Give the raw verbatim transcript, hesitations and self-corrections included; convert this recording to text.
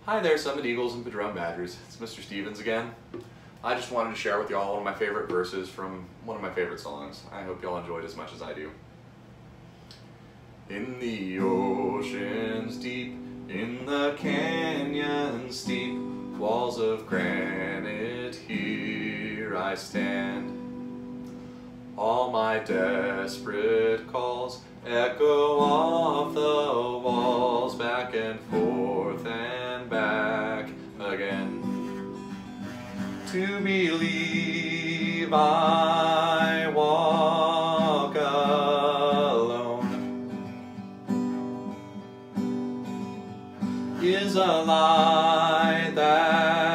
Hi there, Summit Eagles and Padron Badgers. It's Mister Stevens again. I just wanted to share with y'all one of my favorite verses from one of my favorite songs. I hope y'all enjoyed as much as I do. In the oceans deep, in the canyons steep, walls of granite, here I stand. All my desperate calls echo off the walls, back and forth and back again. To believe I walk alone is a lie that